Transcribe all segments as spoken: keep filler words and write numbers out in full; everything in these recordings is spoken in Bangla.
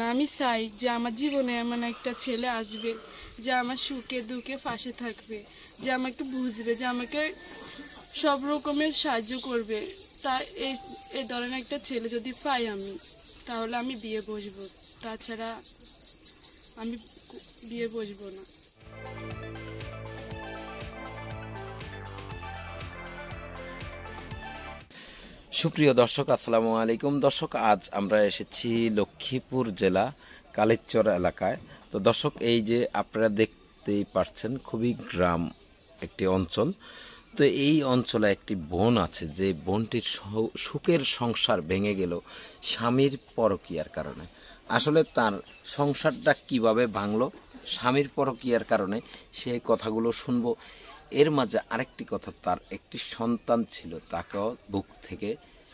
আমি চাই যে আমার জীবনে এমন একটা ছেলে আসবে যে আমার সুখে দুঃখে পাশে থাকবে, যে আমাকে বুঝবে, যে আমাকে সব রকমের সাহায্য করবে। তা এই এই ধরনের একটা ছেলে যদি পাই আমি, তাহলে আমি বিয়ে বসবো, তাছাড়া আমি বিয়ে বসবো না। সুপ্রিয় দর্শক, আসসালামু আলাইকুম। দর্শক, আজ আমরা এসেছি লক্ষ্মীপুর জেলা কালিচর এলাকায়। তো দর্শক, এই যে আপনারা দেখতেই পাচ্ছেন, খুবই গ্রাম একটি অঞ্চল। তো এই অঞ্চলে একটি বোন আছে, যে বোনটির সুখের সংসার ভেঙে গেল স্বামীর পরকীয়ার কারণে। আসলে তার সংসারটা কিভাবে ভাঙলো স্বামীর পরকীয়ার কারণে, সেই কথাগুলো শুনবো। এর মাঝে আরেকটি কথা, তার একটি সন্তান ছিল, তাকেও বুক থেকে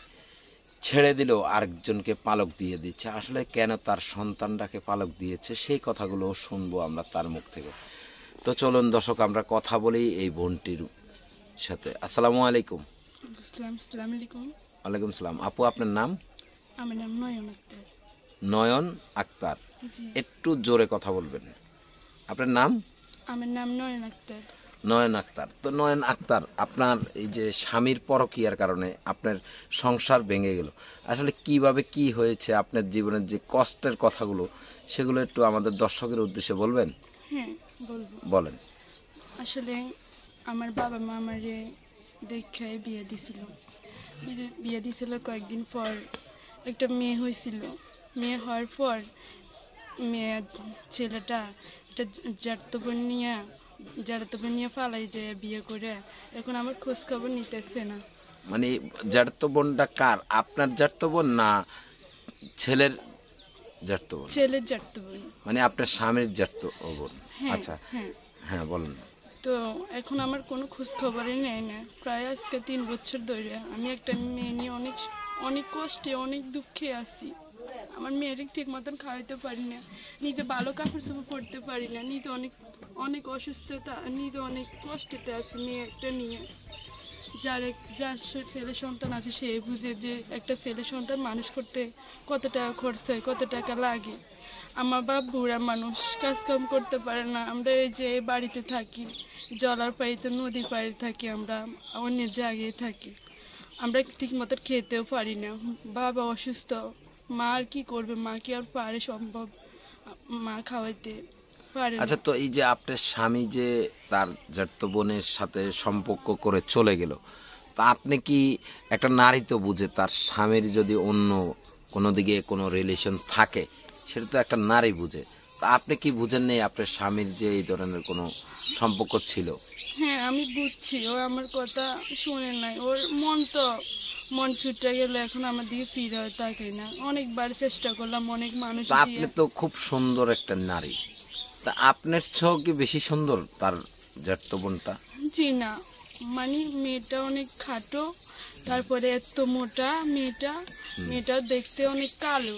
ছেড়ে দিল, আরেকজনকে পালক দিয়ে দিচ্ছে। আসলে কেন তার সন্তানটাকে পালক দিয়েছে, সেই কথাগুলো শুনবো আমরা তার মুখ থেকে। তো চলুন দর্শক, আমরা কথা বলি এই বোনটির সাথে। আসসালামু আলাইকুম। আসসালামু আলাইকুম। ওয়ালাইকুম সালাম। আপু, আপনার নাম? আমার নাম নয়ন আক্তার। নয়ন আক্তার, একটু জোরে কথা বলবেন। আপনার নাম? আমার নাম নয়ন আক্তার। নয়ন আক্তার। তো নয়ন আক্তার, আপনার এই যে স্বামীর পরকীয়ার কারণে আপনার সংসার ভেঙে গেল, আসলে কিভাবে কি হয়েছে, আপনার জীবনের যে কষ্টের কথাগুলো, সেগুলো একটু আমাদের দর্শকের উদ্দেশ্যে বলবেন? হ্যাঁ, বলবো। বলেন। আসলে আমার বাবা মা আমারে দেখায় বিয়ে দিছিল। বিয়ে দিছিল কয়েকদিন পর একটা মেয়ে হয়েছিল। মেয়ে হওয়ার পর মেয়ে ছেলেটা একটা জ্যাঠতো বোন নিয়ে জ্যাঠতো বোন নিয়ে পালাই যে বিয়ে করে, এখন আমার খোঁজ খবর নিতেছে না। মানে জ্যাঠতো বোনটা কার? আপনার জ্যাঠতো বোন না ছেলের জ্যাঠতো বোন? ছেলের জ্যাঠতো বোন, মানে আপনার স্বামীর জ্যাঠতো বোন। আচ্ছা, হ্যাঁ হ্যাঁ বলেন। তো এখন আমার কোনো খোঁজ খবরই নেয় না। প্রায় আজকে তিন বছর ধরে আমি একটা মেয়ে নিয়ে অনেক অনেক কষ্টে অনেক দুঃখে আছি। আমার মেয়ের ঠিক মতন খাওয়াইতে পারি না, নিজে ভালো কাপড় চোপড় পরতে পারি না, নিজে অনেক অনেক অসুস্থতা, নিজে অনেক কষ্টেতে আছি মেয়ে একটা নিয়ে। যার যার ছেলে সন্তান আছে সে বুঝে যে একটা ছেলে সন্তান মানুষ করতে কত টাকা খরচ হয়, কত টাকা লাগে। আমার বাপ বুড়া মানুষ, কাজকাম করতে পারে না। আমরা এই যে বাড়িতে থাকি, জলার পাড়িতে নদীর পাড়ে থাকি, আমরা অন্যের জায়গায় থাকি, আমরা ঠিক মতো খেতেও পারি না। বাবা অসুস্থ, মা আর কি করবে, মা কি আর পারে সম্ভব মা খাওয়াইতে পারে? আচ্ছা, তো এই যে আপনার স্বামী যে তার জ্যাঠতো বোনের সাথে সম্পর্ক করে চলে গেল, তা আপনি কি, একটা নারী তো বুঝে তার স্বামীর যদি অন্য কোনো দিকে কোনো রিলেশন থাকে, সেটা তো একটা নারী বুঝে। তা আপনি কি বুঝেন নেই আপনার স্বামীর যে এই ধরনের কোনো সম্পর্ক ছিল? হ্যাঁ, আমি বুঝছি, ও আমার কথা শুনে নাই। ওর মন তো মন ছুটে গেল, এখন আমার দিকে ফিরে থাকে না। অনেকবার চেষ্টা করলাম, অনেক মানুষ। আপনি তো খুব সুন্দর একটা নারী, তা আপনার চেয়েও কি বেশি সুন্দর তার জ্যাঠতো বোনটা? জি না, মানে মেয়েটা অনেক খাটো, তারপরে এত মোটা মেয়েটা, মেয়েটা দেখতে অনেক কালো,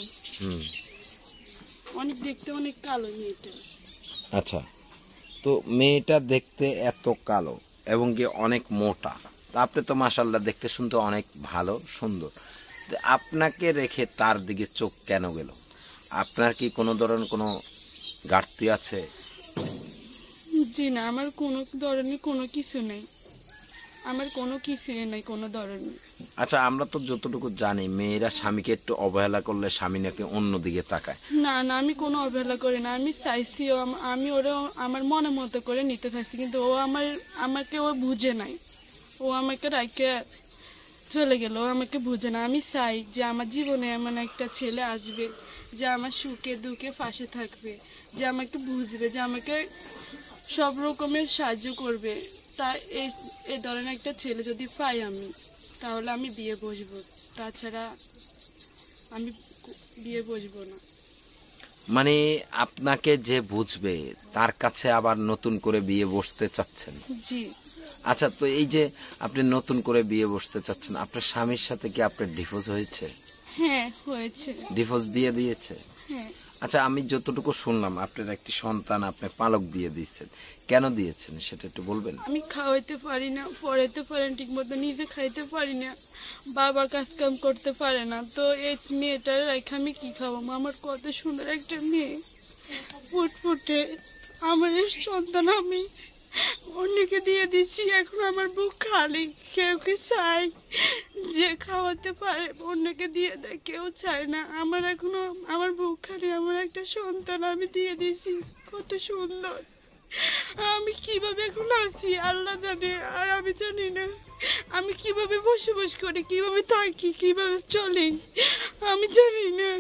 অনেক দেখতে অনেক কালো মেয়েটা। আচ্ছা, তো মেয়েটা দেখতে এত কালো এবং কি অনেক মোটা, আপনি তো মাশাআল্লাহ দেখতে শুনতে অনেক ভালো সুন্দর, আপনাকে রেখে তার দিকে চোখ কেন গেল? আপনার কি কোনো ধরনের কোনো ঘাটতি আছে? জি না, আমার কোনো ধরনের কোনো কিছু নেই, আমার কোনো কিছুই নাই কোনো ধরনের। আচ্ছা, আমরা তো যতটুকু জানি, মেয়েরা স্বামীকে একটু অবহেলা করলে স্বামী নাকি অন্যদিকে তাকায়। না না, আমি কোনো অবহেলা করি না। আমি চাইছি, আমি ওরা আমার মনের মতো করে নিতে চাইছি, কিন্তু ও আমার আমাকে ও বুঝে নাই। ও আমাকে রাখে চলে গেল, ও আমাকে বুঝে না। আমি চাই যে আমার জীবনে এমন একটা ছেলে আসবে যে আমার সুখে দুঃখে পাশে থাকবে, যে আমাকে বুঝবে, যে আমাকে সব রকমের সাহায্য করবে। তা এই এই ধরনের একটা ছেলে যদি পাই আমি, তাহলে আমি বিয়ে বসবো, তাছাড়া আমি বিয়ে বসবো না। মানে আপনাকে যে বুঝবে তার কাছে আবার নতুন করে বিয়ে বসতে চাচ্ছেন? জি। আচ্ছা, তো এই যে আপনি নতুন করে বিয়ে বসতে চাচ্ছেন, আপনার স্বামীর সাথে কি আপনার ডিভোর্স হয়েছে? হ্যাঁ হয়েছে। ডিভোর্স দিয়ে দিয়েছে? হ্যাঁ। আচ্ছা, আমি যতটুকু শুনলাম আপনার একটি সন্তান আপনি পালক দিয়ে দিয়েছেন, কেন দিয়েছেন সেটা একটু বলবেন? আমি খাওয়াইতে পারি না, পড়াইতে পারি না ঠিক মতো, নিজে খাইতে পারি না, বাবা কাজ কাম করতে পারে না, তো এই মেয়েটার রেখে আমি কি খাবো? আমার কত সুন্দর একটা মেয়ে ফুটফুটে, আমার এই সন্তান আমি অন্যকে দিয়ে দিচ্ছি। এখন আমার বুক খালি, কেউ কি চাই যে খাওয়াতে পারে অন্যকে দিয়ে দেয়? কেউ চায় না। আমার এখনো আমার বুক খালি, আমার একটা সন্তান আমি দিয়ে দিচ্ছি, কত সুন্দর। আমি কিভাবে এখন আছি আল্লাহ জানে, আর আমি জানি না আমি কিভাবে বসবাস করি, কিভাবে থাকি, কিভাবে চলি, আমি জানি না।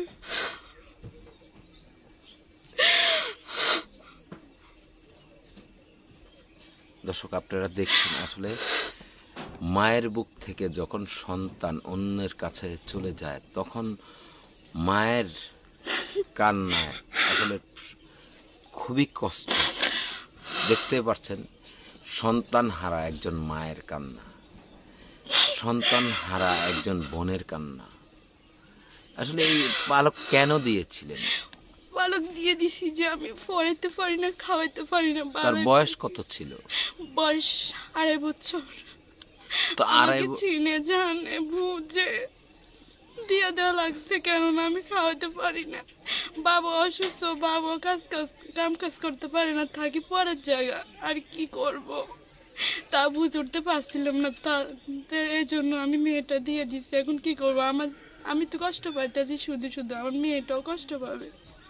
দর্শক, আপনারা দেখছেন আসলে মায়ের বুক থেকে যখন সন্তান অন্যের কাছে চলে যায় তখন মায়ের কান্নায় আসলে খুবই কষ্ট। দেখতে পাচ্ছেন সন্তান হারা একজন মায়ের কান্না, সন্তান হারা একজন বোনের কান্না। আসলে এই পালক কেন দিয়েছিলেন? পালক দিয়ে দিছি যে আমি পড়াইতে পারি না, খাওয়াইতে পারি না। তার বয়স কত ছিল? বয়স আড়াই বছর। তো আড়াই আমাকে চিনে জানে বুঝে দিয়ে দেওয়া লাগছে, কেননা আমি খাওয়াতে পারি না। বাবা অসুস্থ, বাবা কাজ কাজ কাম কাজ করতে পারে না, থাকি পরের জায়গা, আর কি করব তা বুঝে উঠতে পারছিলাম না। তা এই জন্য আমি মেয়েটা দিয়ে দিচ্ছি। এখন কি করবো? আমার আমি তো কষ্ট পাইতেছি, শুধু শুধু আমার মেয়েটাও কষ্ট পাবে,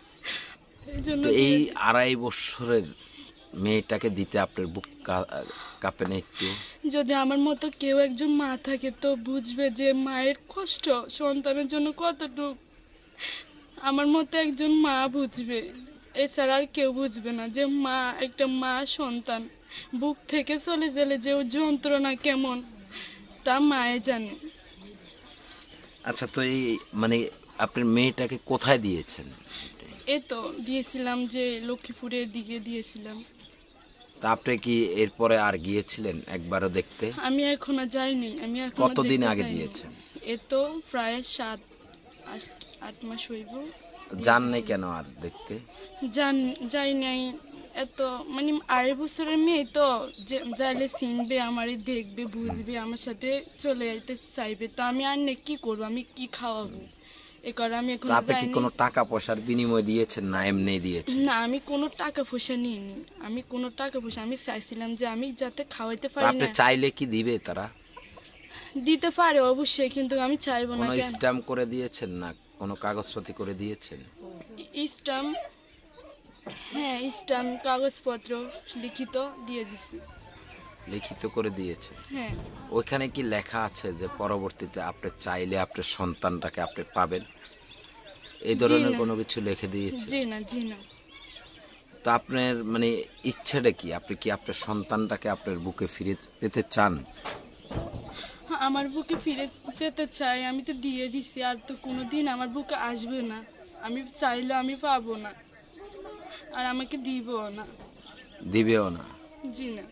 এই জন্য। তো এই আড়াই বছরের মেয়েটাকে দিতে আপনার বুক কাঁপে না একটু? যদি আমার মতো কেউ একজন মা থাকে তো বুঝবে যে মায়ের কষ্ট সন্তানের জন্য কতটুক। আমার মতো একজন মা বুঝবে, এছাড়া আর কেউ বুঝবে না যে মা, একটা মা সন্তান বুক থেকে চলে গেলে যে যন্ত্রণা কেমন তা মায়ে জানে। আচ্ছা, তো এই মানে আপনার মেয়েটাকে কোথায় দিয়েছেন? এ তো দিয়েছিলাম যে লক্ষ্মীপুরের দিকে দিয়েছিলাম। তা আপনি কি এরপরে আর গিয়েছিলেন একবারও দেখতে? আমি এখনো যাইনি। আমি এখনো কতদিন দেখতে আগে যাইনি। দিয়েছেন? এ তো প্রায় সাত আট- আট মাস হইব। যান নাই কেন আর দেখতে? যান যাই নাই, এত মানে আড়াই বছরের মেয়ে তো, যে- যাইলে চিনবে, আমারই দেখবে, বুঝবে, আমার সাথে চলে যাইতে চাইবে, তো আমি আর নে কি করবো? আমি কি খাওয়াবো? এ করে আমি এখন তো আপনি কি যাইনি। কোনো টাকা পয়সার বিনিময় দিয়েছেন না এমনি দিয়েছেন? না, আমি কোনো টাকা পয়সা নিইনি। আমি কোনো টাকা পয়সা, আমি চাইছিলাম যে আমি যাতে খাওয়াইতে তো পারি আপনি না। চাইলে কি দিবে তারা? দিতে পারে অবশ্যই, কিন্তু আমি চাইবো না। কোনো কেন? স্ট্যাম্প করে দিয়েছেন না কোনো কাগজপাতি করে দিয়েছেন? স্ট্যাম্প, হ্যাঁ স্ট্যাম্প, কাগজপত্র লিখিত দিয়ে দিছি। লিখিত করে দিয়েছে? হ্যাঁ। ওইখানে কি লেখা আছে যে পরবর্তীতে আপনি চাইলে আপনার সন্তানটাকে আপনি পাবেন? এই ধরনের না। কোনো কিছু লিখে দিয়েছে? জি না, জি না। তো আপনার মানে ইচ্ছেটা কি? আপনি কি আপনার সন্তানটাকে আপনার বুকে ফিরে পেতে চান? আমার বুকে ফিরে পেতে চাই, আমি তো দিয়ে দিছি, আর তো কোনোদিন আমার বুকে আসবে না। আমি চাইলে আমি পাবো না, আর আমাকে দিবও না। দিবেও না? জি না।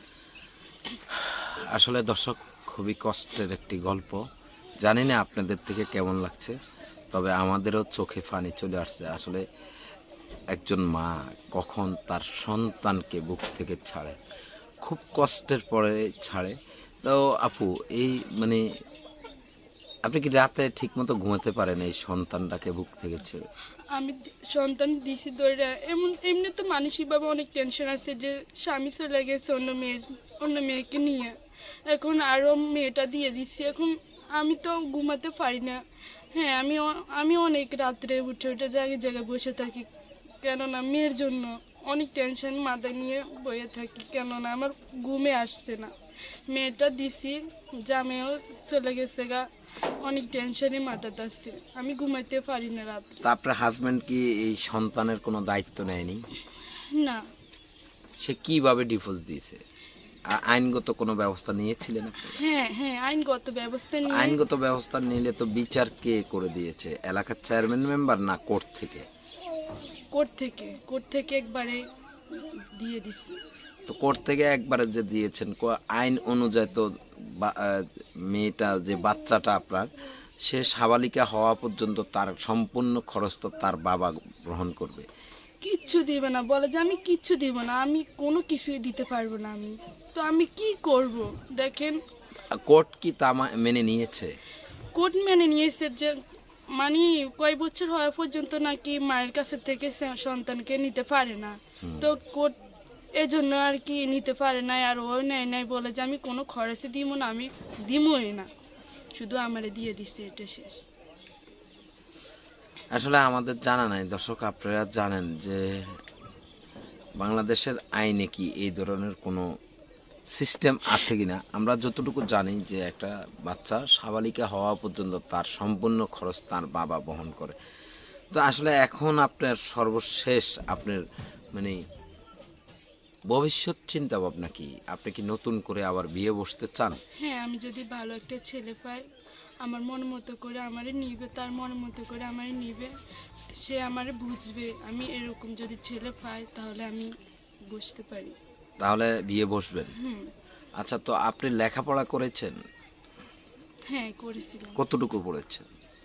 আসলে দর্শক, খুবই কষ্টের একটি গল্প। জানি না আপনাদের থেকে কেমন লাগছে, তবে আমাদেরও চোখে পানি চলে আসছে। আসলে একজন মা কখন তার সন্তানকে বুক থেকে ছাড়ে, খুব কষ্টের পরে ছাড়ে। তো আপু, এই মানে আপনি কি রাতে ঠিক মতো ঘুমাতে পারেন এই সন্তানটাকে বুক থেকে ছেড়ে? আমি দি- সন্তান দিছি দৌড়া, এমন এমনি তো মানসিকভাবে অনেক টেনশন আছে যে স্বামী চলে গেছে অন্য মেয়ে, অন্য মেয়েকে নিয়ে, এখন আরো মেয়েটা দিয়ে দিছি, এখন আমি তো ঘুমাতে পারি না। হ্যাঁ, আমি অ- আমি অনেক রাত্রে উঠে উঠে জায়গায় জায়গায় বসে থাকি, কেননা মেয়ের জন্য অনেক টেনশন মাথায় নিয়ে বয়ে থাকি, কেননা আমার ঘুমে আসছে না। মেয়েটা দিছি, জামেও চলে গেছে গা, অনেক টেনশনে মাথাতে আসছে, আমি ঘুমাইতে পারি না রাত। তা আপনার হাজবেন্ড কি এই সন্তানের কোনো দায়িত্ব নেয়নি? না। সে কিভাবে ডিভোর্স দিয়েছে? আ- আইনগত কোনো ব্যবস্থা নিয়েছিলেন আপনি? হ্যাঁ হ্যাঁ আইনগত ব্যবস্থা নিয়ে। আইনগত ব্যবস্থা নিলে তো বিচার কে করে দিয়েছে? এলাকার চেয়ারম্যান মেম্বার না কোর্ট থেকে? কোর্ট থেকে কোর্ট থেকে একবারে দিয়ে দিছি। তো কোর্ট থেকে একবারে যে দিয়েছেন, কো- আইন অনুযায়ী তো বা- আহ, মেয়েটা যে বাচ্চাটা আপনার সে সাবালিকা হওয়া পর্যন্ত তার সম্পূর্ণ খরচ তো তার বাবা গ্রহণ করবে। কিচ্ছু দিবে না, বলে যে আমি কিচ্ছু দিব না, আমি কোনো কিছুই দিতে পারবো না। আমি তো আমি কি করব? দেখেন কোর্ট কি তা মা- মেনে নিয়েছে? কোর্ট মেনে নিয়েছে যে মানে কয় বছর হওয়া পর্যন্ত নাকি মায়ের কাছে থেকে সে- সন্তানকে নিতে পারে না। তো কোর্ট এজন্য আর কি নিতে পারে না, আর ও নেয় নাই, বলে যে আমি কোনো খরচে দিব না, আমি দিমই না, শুধু আমারে দিয়ে দিচ্ছে, এটা শেষ। আসলে আমাদের জানা নাই দর্শক, আপনারা জানেন যে বাংলাদেশের আইনে কি এই ধরনের কোনো সিস্টেম আছে কিনা? আমরা যতটুকু জানি যে একটা বাচ্চা সাবালিকা হওয়া পর্যন্ত তার সম্পূর্ণ খরচ তার বাবা বহন করে। তো আসলে এখন আপনার সর্বশেষ আপনার মানে ভবিষ্যৎ চিন্তা ভাবনা কি? আপনি কি নতুন করে আবার বিয়ে বসতে চান? হ্যাঁ, আমি যদি ভালো একটা ছেলে পাই, আমার মন মতো করে আমারে নিবে, তার মন মতো করে আমারে নিবে, সে আমারে বুঝবে, আমি এরকম যদি ছেলে পাই তাহলে আমি বুঝতে পারি। তাহলে বিয়ে বসবেন? হুম। আচ্ছা, তো আপনি লেখাপড়া করেছেন? হ্যাঁ, করেছিলাম। কতটুকু পড়েছেন?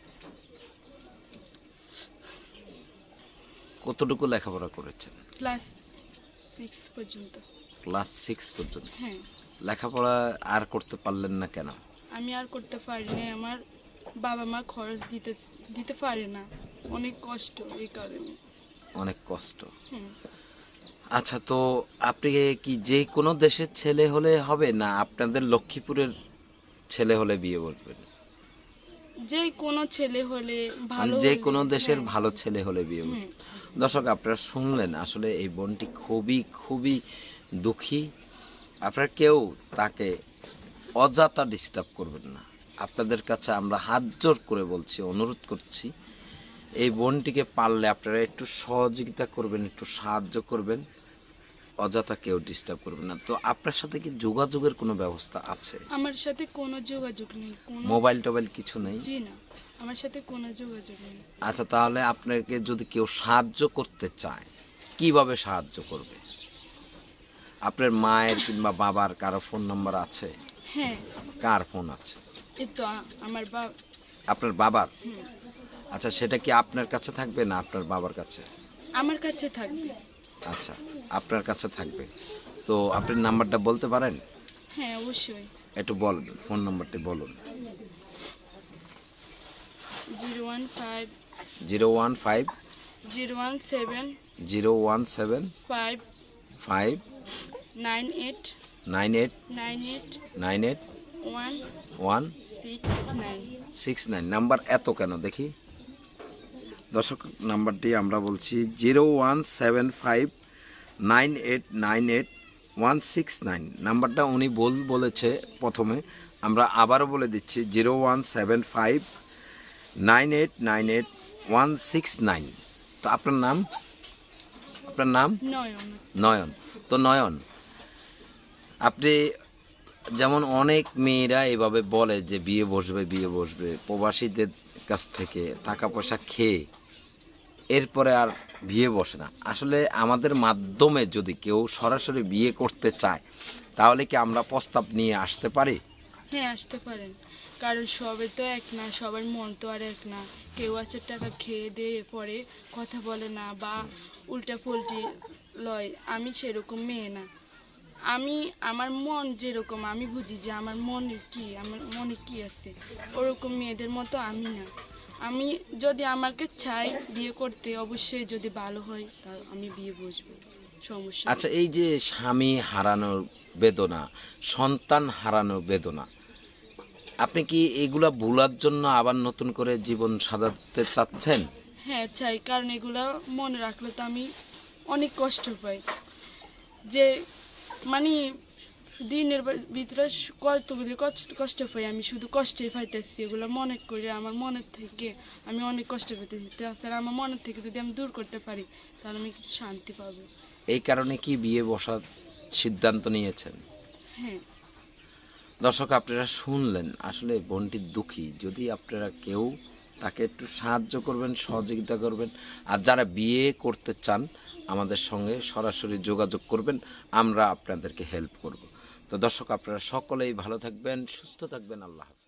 কতটুকু লেখাপড়া করেছেন? ক্লাস সিক্স পর্যন্ত। ক্লাস সিক্স পর্যন্ত? হ্যাঁ। লেখাপড়া আর করতে পারলেন না কেন? আমি আর করতে পারি না, আমার বাবা মা খরচ দিতে দিতে পারে না, অনেক কষ্ট এই কারণে। অনেক কষ্ট। হুম। আচ্ছা, তো আপনি কি যে কোনো দেশের ছেলে হলে হবে, না আপনাদের লক্ষ্মীপুরের ছেলে হলে বিয়ে বসবেন? যে কোনো ছেলে হলে মানে ভালো, যে হলে- কোনো দেশের হ্যাঁ। ভালো ছেলে হলে বিয়ে হুম। বসবেন। দর্শক, আপনারা শুনলেন, আসলে এই বোনটি খুবই খুবই দুঃখী। আপনারা কেউ তাকে অযথা ডিস্টার্ব করবেন না। আপনাদের কাছে আমরা হাত জোর করে বলছি, অনুরোধ করছি, এই বোনটিকে পারলে আপনারা একটু সহযোগিতা করবেন, একটু সাহায্য করবেন, অযথা কেউ ডিস্টার্ব করবেন না। তো আপনার সাথে কি যোগাযোগের কোনো ব্যবস্থা আছে? আমার সাথে কোনো যোগাযোগ নেই, কোনো। মোবাইল টোবাইল কিছু নেই? জি না, আমার সাথে কোনো যোগাযোগ নেই। আচ্ছা, তাহলে আপনাকে যদি কেউ সাহায্য করতে চায়, কিভাবে সাহায্য করবে? আপনার মায়ের কিংবা বাবার কারো ফোন নাম্বার আছে? হ্যাঁ, কার ফোন আছে? এই তো আ- আমার বাবা। আপনার বাবার? হুম। আচ্ছা, সেটা কি আপনার কাছে থাকবে না আপনার বাবার কাছে? আমার কাছে থাকবে। আচ্ছা, আপনার কাছে থাকবে। তো আপনি নাম্বারটা বলতে পারেন? হ্যাঁ, অবশ্যই। একটু বলুন, ফোন নাম্বারটি বলুন। Zero one five zero one five zero one seven zero one seven five five nine eight nine eight nine eight nine eight one one six nine. Six nine. Number এত কেন দেখি? দর্শক, নাম্বারটি আমরা বলছি zero one seven five nine eight nine eight one six nine. নাম্বারটা উনি বল বলেছে প্রথমে, আমরা আবারও বলে দিচ্ছি zero one seven five nine eight nine eight one six nine. তো আপনার নাম? আপনার নাম? নয়ন। নয়ন। তো নয়ন, আপনি যেমন অনেক মেয়েরা এভাবে বলে যে বিয়ে বসবে বিয়ে বসবে, প্রবাসীদের কাছ থেকে টাকা পয়সা খেয়ে এরপরে আর বিয়ে বসে না। আসলে আমাদের মাধ্যমে যদি কেউ সরাসরি বিয়ে করতে চায়, তাহলে কি আমরা প্রস্তাব নিয়ে আসতে পারি? হ্যাঁ, আসতে পারেন, কারণ সবে তো এক না, সবার মন তো আর এক না। কেউ আছে টাকা খেয়ে দিয়ে পরে কথা বলে না বা উল্টা পুল্টি লয়, আমি সেরকম মেয়ে না। আমি আমার মন যেরকম আমি বুঝি যে আমার মনে কি, আমার মনে কি আছে, ওরকম মেয়েদের মতো আমি না। আমি যদি আমাকে চাই বিয়ে করতে, অবশ্যই যদি ভালো হয় তাহলে আমি বিয়ে বসবো, সমস্যা নেই। আচ্ছা, এই যে স্বামী হারানোর বেদনা, সন্তান হারানোর বেদনা, আপনি কি এগুলা ভোলার জন্য আবার নতুন করে জীবন সাজাতে চাচ্ছেন? হ্যাঁ, চাই, কারণ এগুলো মনে রাখলে তো আমি অনেক কষ্ট পাই, যে মানে দিনের বা- ভিতরে কতগুলি কষ্ট কষ্ট পাই, আমি শুধু কষ্টই পাইতেছি। এগুলো মনে করে আমার মনের থেকে আমি অনেক কষ্ট পেতেছি, তাছাড়া আমার মনের থেকে যদি আমি দূর করতে পারি তাহলে আমি কিছু শান্তি পাবো। এই কারণে কি বিয়ে বসার সিদ্ধান্ত নিয়েছেন? হ্যাঁ। দর্শক, আপনারা শুনলেন, আসলে বোনটি দুঃখী। যদি আপনারা কেউ তাকে একটু সাহায্য করবেন, সহযোগিতা করবেন, আর যারা বিয়ে করতে চান আমাদের সঙ্গে সরাসরি যোগাযোগ করবেন, আমরা আপনাদেরকে হেল্প করব। তো দর্শক, আপনারা সকলেই ভালো থাকবেন, সুস্থ থাকবেন। আল্লাহ হাফেজ।